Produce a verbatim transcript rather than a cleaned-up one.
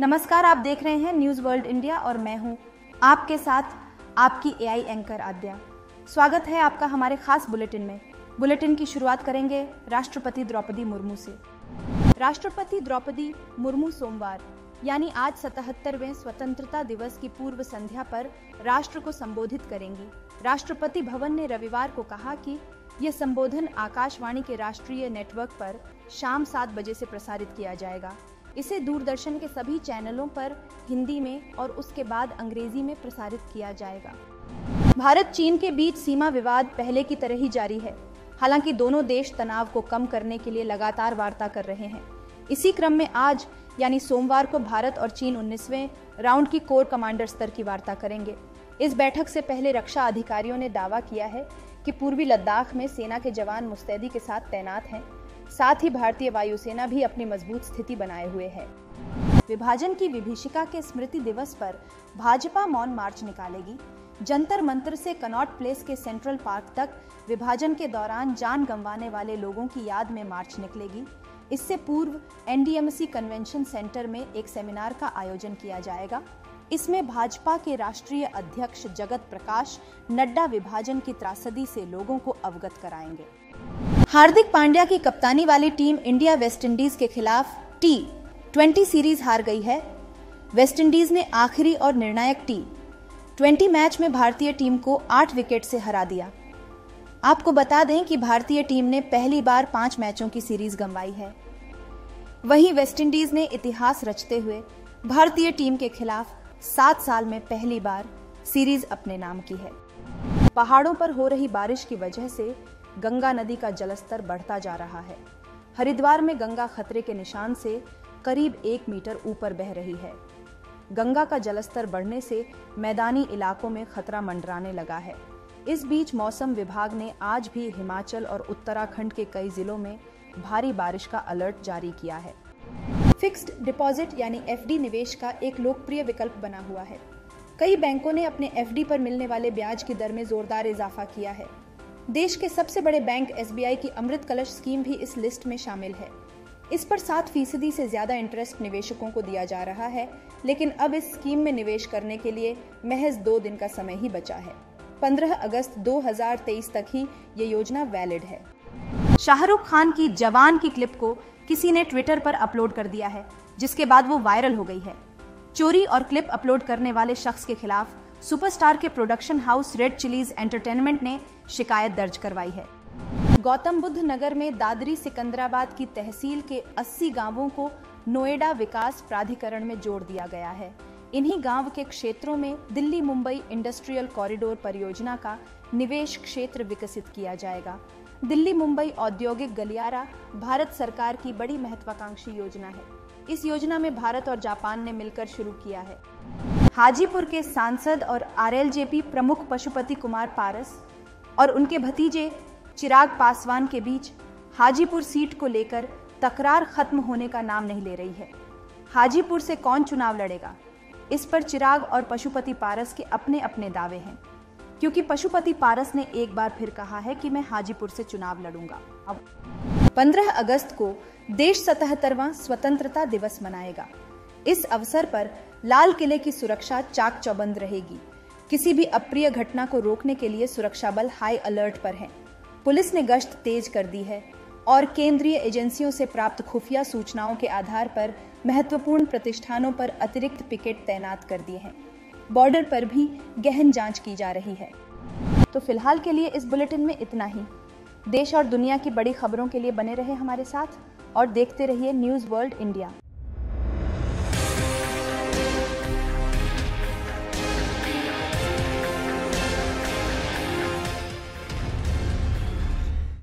नमस्कार, आप देख रहे हैं न्यूज़ वर्ल्ड इंडिया और मैं हूं आपके साथ आपकी एआई एंकर आद्या। स्वागत है आपका हमारे खास बुलेटिन में। बुलेटिन की शुरुआत करेंगे राष्ट्रपति द्रौपदी मुर्मू से। राष्ट्रपति द्रौपदी मुर्मू सोमवार यानी आज सतहत्तरवें स्वतंत्रता दिवस की पूर्व संध्या पर राष्ट्र को संबोधित करेंगी। राष्ट्रपति भवन ने रविवार को कहा कि यह संबोधन आकाशवाणी के राष्ट्रीय नेटवर्क पर शाम सात बजे से प्रसारित किया जाएगा। इसे दूरदर्शन के सभी चैनलों पर हिंदी में और उसके बाद अंग्रेजी में प्रसारित किया जाएगा। भारत चीन के बीच सीमा विवाद पहले की तरह ही जारी है। हालांकि दोनों देश तनाव को कम करने के लिए लगातार वार्ता कर रहे हैं। इसी क्रम में आज यानी सोमवार को भारत और चीन उन्नीसवें राउंड की कोर कमांडर स्तर की वार्ता करेंगे। इस बैठक से पहले रक्षा अधिकारियों ने दावा किया है कि पूर्वी लद्दाख में सेना के जवान मुस्तैदी के साथ तैनात हैं। साथ ही भारतीय वायुसेना भी अपनी मजबूत स्थिति बनाए हुए है। विभाजन की विभीषिका के स्मृति दिवस पर भाजपा मौन मार्च निकालेगी। जंतर मंतर से कनॉट प्लेस के सेंट्रल पार्क तक विभाजन के दौरान जान गंवाने वाले लोगों की याद में मार्च निकलेगी। इससे पूर्व एनडीएमसी कन्वेंशन सेंटर में एक सेमिनार का आयोजन किया जाएगा। इसमें भाजपा के राष्ट्रीय अध्यक्ष जगत प्रकाश नड्डा विभाजन की त्रासदी से लोगों को अवगत कराएंगे। हार्दिक पांड्या की कप्तानी वाली टीम इंडिया वेस्टइंडीज के खिलाफ टी ट्वेंटी सीरीज हार गई है। वेस्टइंडीज ने आखिरी और निर्णायक टी ट्वेंटी मैच में भारतीय टीम को आठ विकेट से हरा दिया। आपको बता दें कि भारतीय टीम ने पहली बार पांच मैचों की सीरीज गंवाई है। वहीं वेस्टइंडीज ने इतिहास रचते हुए भारतीय टीम के खिलाफ सात साल में पहली बार सीरीज अपने नाम की है। पहाड़ों पर हो रही बारिश की वजह से गंगा नदी का जलस्तर बढ़ता जा रहा है। हरिद्वार में गंगा खतरे के निशान से करीब एक मीटर ऊपर बह रही है। गंगा का जलस्तर बढ़ने से मैदानी इलाकों में खतरा मंडराने लगा है। इस बीच मौसम विभाग ने आज भी हिमाचल और उत्तराखंड के कई जिलों में भारी बारिश का अलर्ट जारी किया है। फिक्स्ड डिपॉजिट यानी एफडी निवेश का एक लोकप्रिय विकल्प बना हुआ है। कई बैंकों ने अपने एफडी पर मिलने वाले ब्याज की दर में जोरदार इजाफा किया है। देश के सबसे बड़े बैंक एसबीआई की अमृत कलश स्कीम भी इस लिस्ट में शामिल है। इस पर सात फीसदी से ज्यादा इंटरेस्ट निवेशकों को दिया जा रहा है, लेकिन अब इस स्कीम में निवेश करने के लिए महज दो दिन का समय ही बचा है। पंद्रह अगस्त दो हज़ार तेईस तक ही ये योजना वैलिड है। शाहरुख खान की जवान की क्लिप को किसी ने ट्विटर पर अपलोड कर दिया है, जिसके बाद वो वायरल हो गई है। चोरी और क्लिप अपलोड करने वाले शख्स के खिलाफ सुपरस्टार के production house Red Chillies Entertainment ने शिकायत दर्ज करवाई है। गौतम बुद्ध नगर में दादरी सिकंदराबाद की तहसील के अस्सी गांवों को नोएडा विकास प्राधिकरण में जोड़ दिया गया है। इन्हीं गांव के क्षेत्रों में दिल्ली मुंबई इंडस्ट्रियल कॉरिडोर परियोजना का निवेश क्षेत्र विकसित किया जाएगा। दिल्ली मुंबई औद्योगिक गलियारा भारत सरकार की बड़ी महत्वाकांक्षी योजना है। इस योजना में भारत और जापान ने मिलकर शुरू किया है। हाजीपुर के सांसद और आरएलजेपी प्रमुख पशुपति कुमार पारस और उनके भतीजे चिराग पासवान के बीच हाजीपुर सीट को लेकर तकरार खत्म होने का नाम नहीं ले रही है। हाजीपुर से कौन चुनाव लड़ेगा, इस पर चिराग और पशुपति पारस के अपने अपने दावे हैं, क्योंकि पशुपति पारस ने एक बार फिर कहा है कि मैं हाजीपुर से चुनाव लड़ूंगा। अब पंद्रह अगस्त को देश सतहत्तरवां स्वतंत्रता दिवस मनाएगा। इस अवसर पर लाल किले की सुरक्षा चाक चौबंद रहेगी। किसी भी अप्रिय घटना को रोकने के लिए सुरक्षा बल हाई अलर्ट पर हैं। पुलिस ने गश्त तेज कर दी है और केंद्रीय एजेंसियों से प्राप्त खुफिया सूचनाओं के आधार पर महत्वपूर्ण प्रतिष्ठानों पर अतिरिक्त पिकेट तैनात कर दिए हैं। बॉर्डर पर भी गहन जांच की जा रही है। तो फिलहाल के लिए इस बुलेटिन में इतना ही। देश और दुनिया की बड़ी खबरों के लिए बने रहे हमारे साथ और देखते रहिए न्यूज़ वर्ल्ड इंडिया।